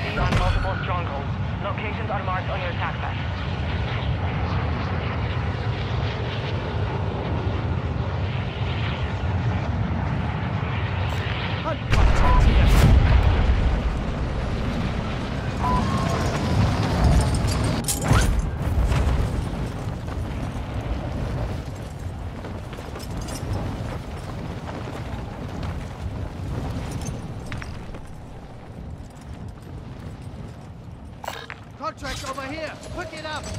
UAV on multiple strongholds. Locations are marked on your attack map. Contact here. Contract over here! Pick it up!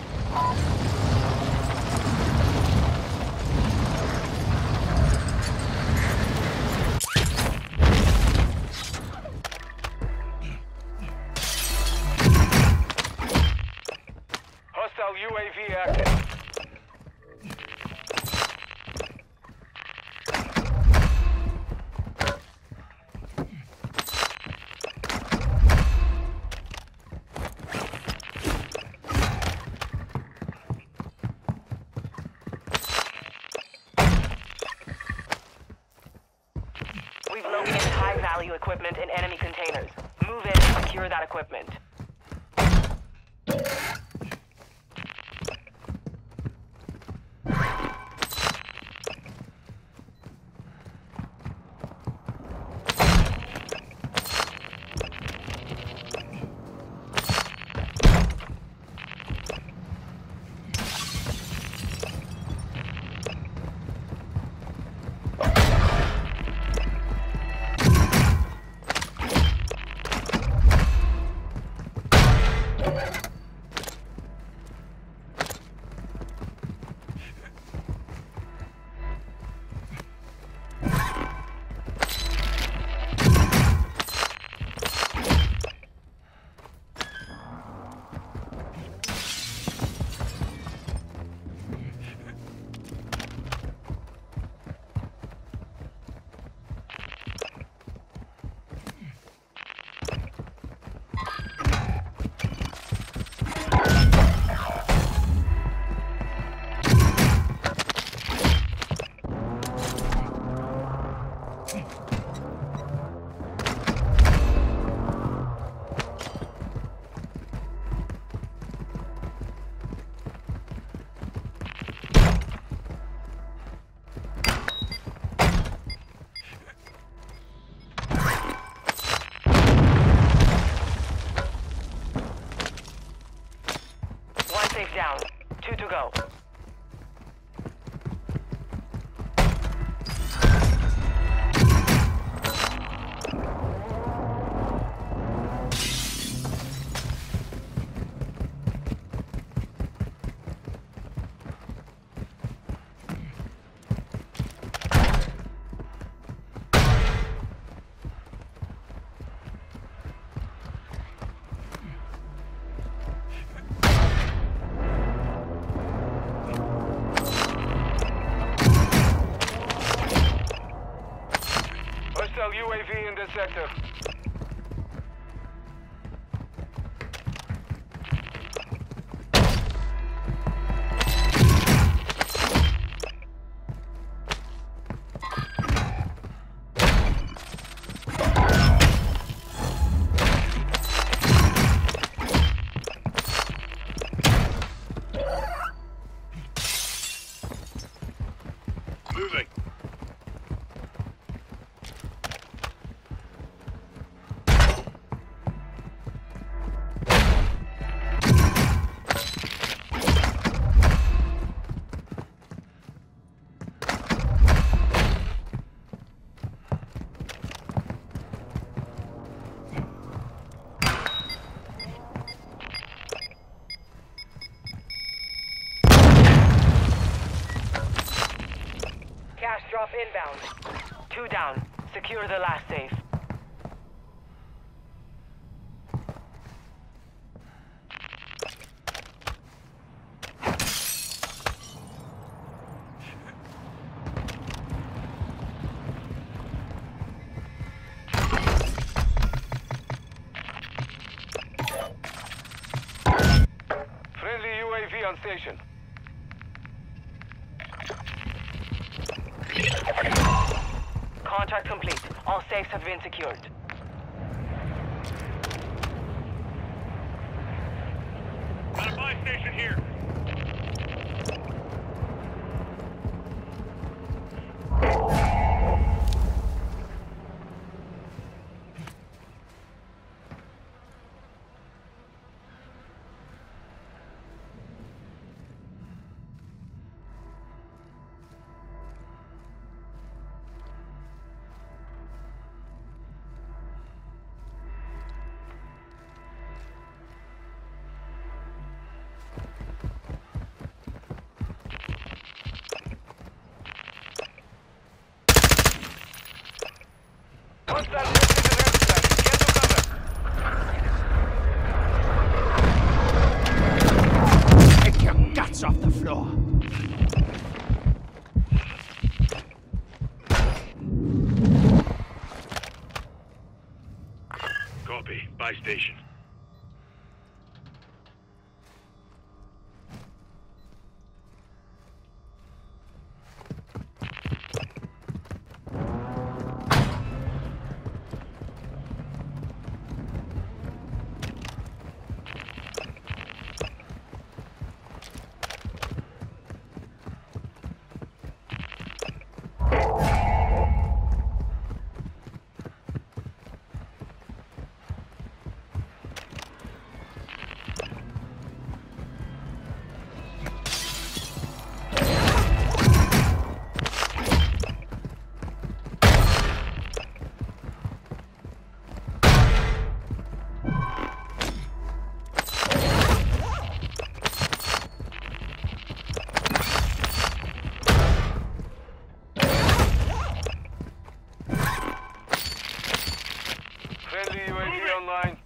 Hostile UAV active. We've located high-value equipment in enemy containers. Move in and secure that equipment. Safe down. 2 to go. Hostile UAV in this sector. Moving. Cash drop inbound. 2 down. Secure the last safe. Friendly UAV on station. Contract complete. All safes have been secured. station here. Hostile Take your guts off the floor. Copy. Buy station. Friendly UAV online.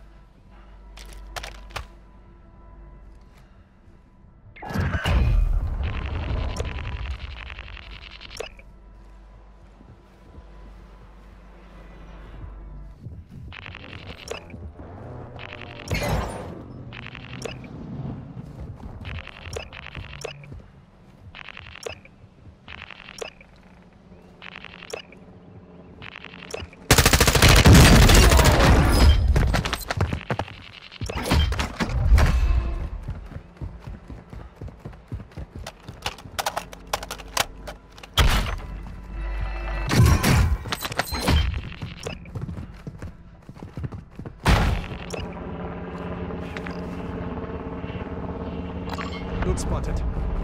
Loot spotted.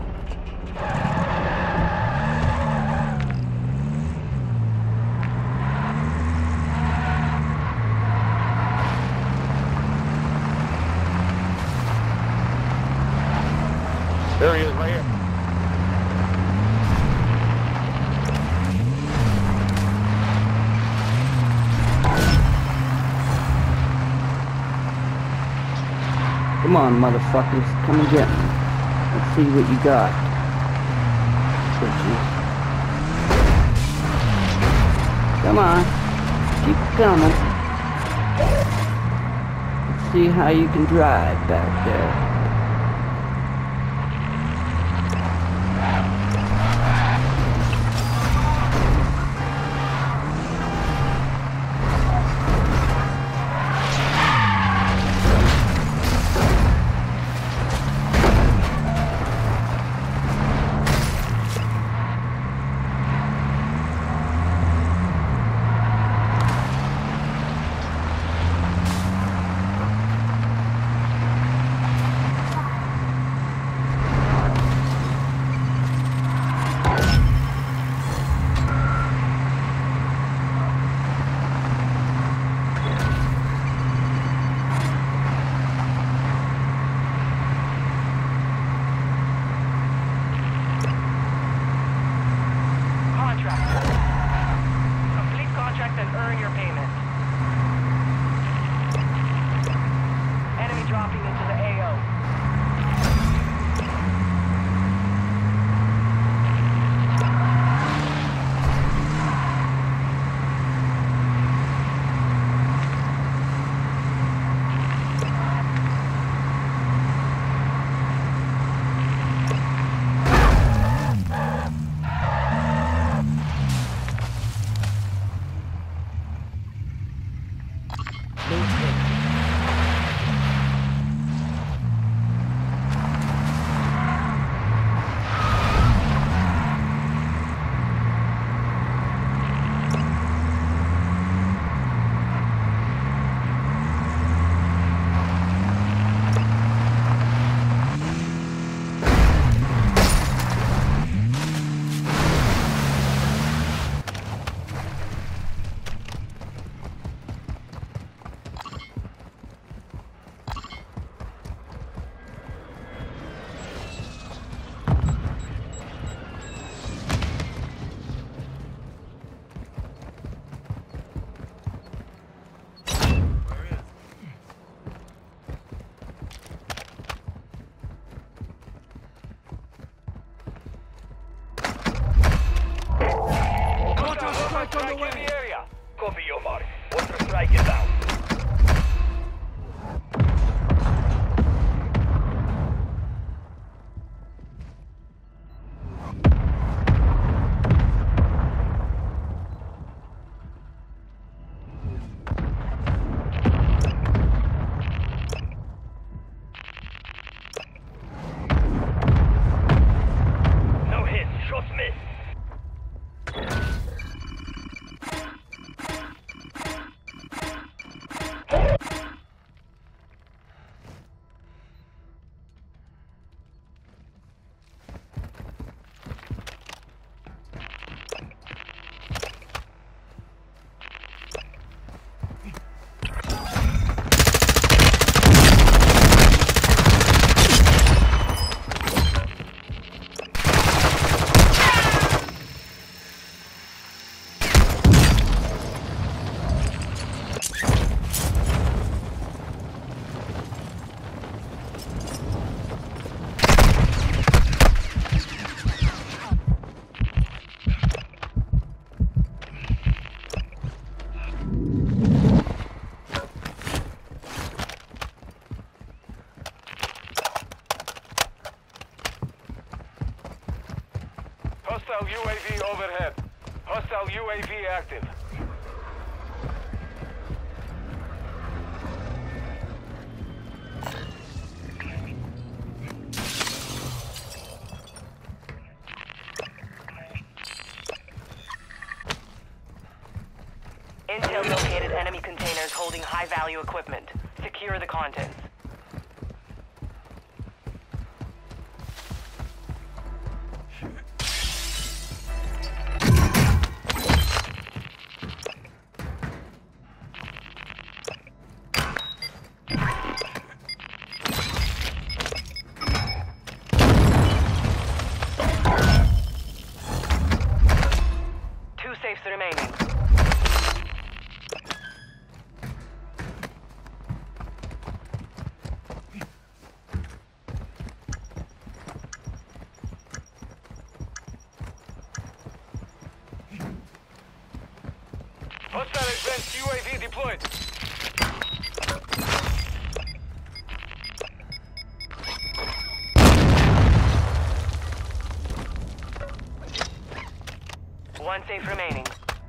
There he is, right here. Come on, motherfuckers, come and get me. Let's see what you got. Bitches. Come on, keep coming. Let's see how you can drive back there. strike inbound. No hits, shots missed. Hostile UAV overhead. Hostile UAV active. Intel located enemy containers holding high-value equipment. Secure the contents. Two safes remaining. Hostile advanced UAV deployed. One safe remaining.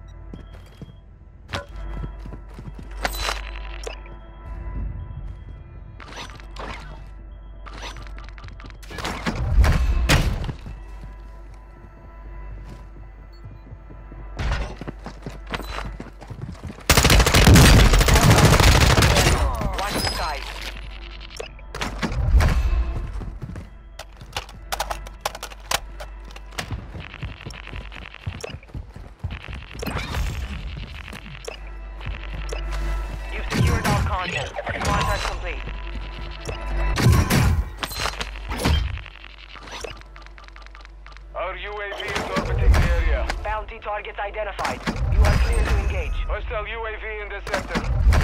Watch the skies. You've secured all contents. Contract complete. Our UAV is orbiting the area. Bounty targets identified. You are clear to engage. Hostile UAV in the sector.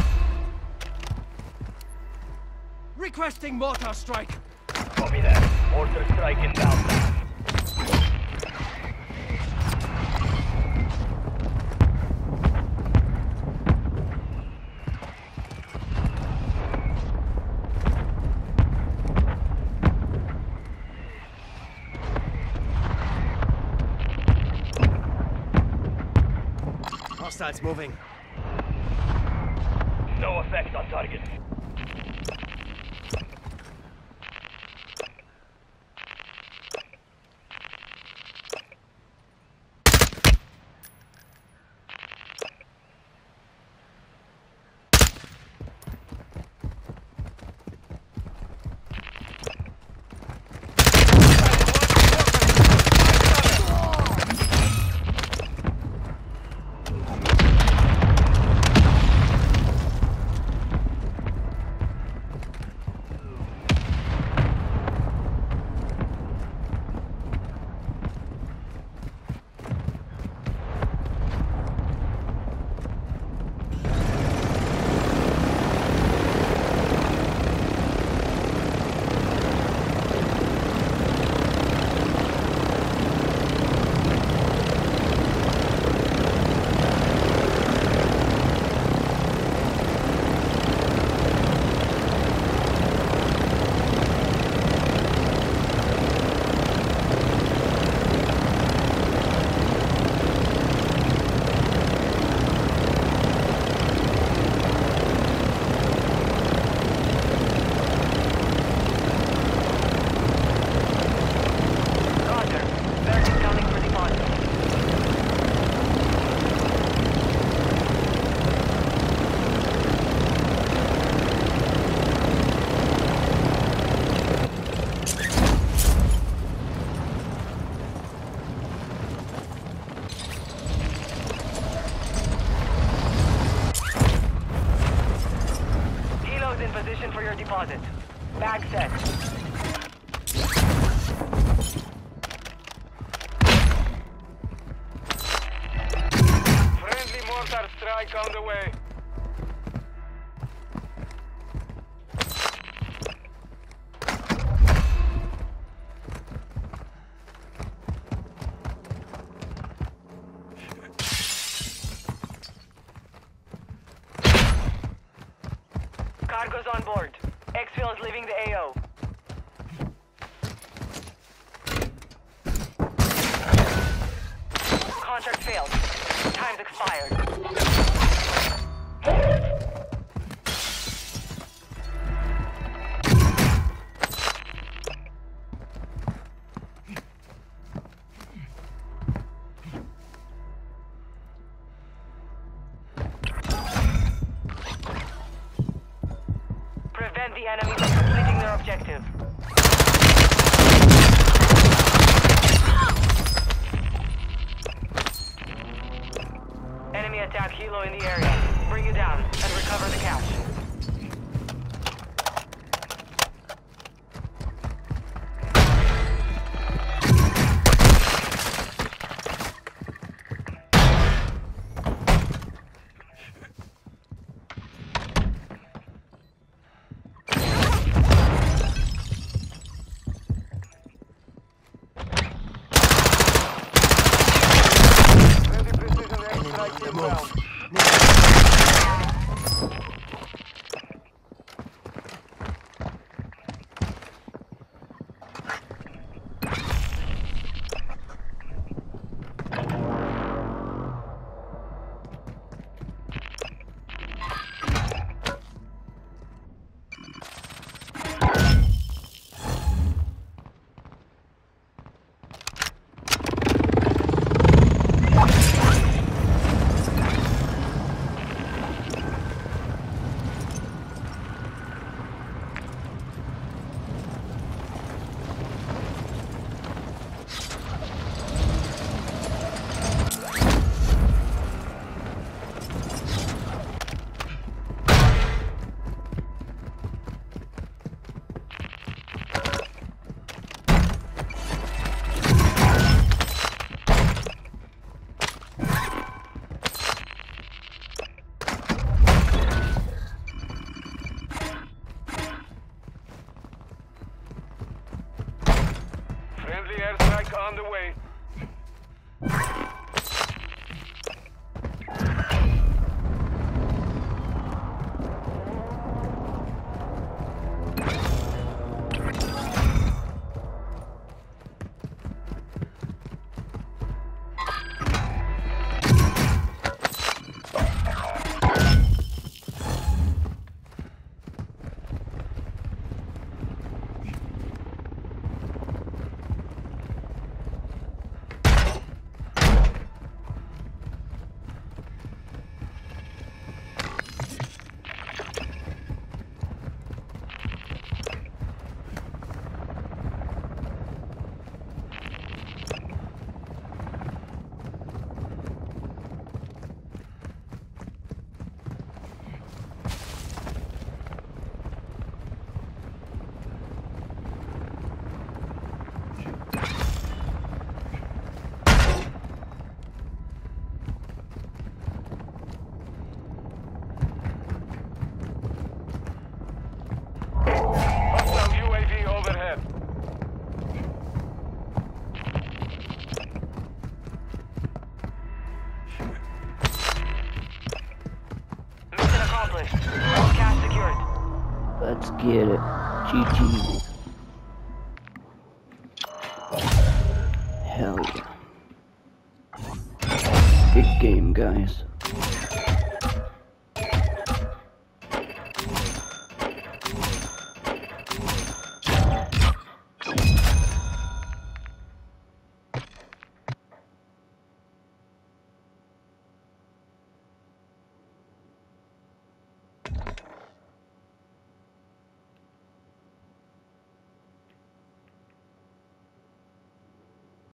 Requesting mortar strike. Copy that. Mortar strike inbound. Hostiles moving. No effect on target. position for your deposit. Bag set. Friendly mortar strike on the way. Cargo's on board. Exfil is leaving the AO. Contract failed. Time's expired. Prevent the enemy from completing their objective. Enemy attack helo in the area. Bring it down and recover the cash. Heavy precision airstrike inbound. Friendly airstrike on the way. Hostile UAV overhead. Mission accomplished. All cash secured. Let's get it. GG. Hell yeah. Big game, guys.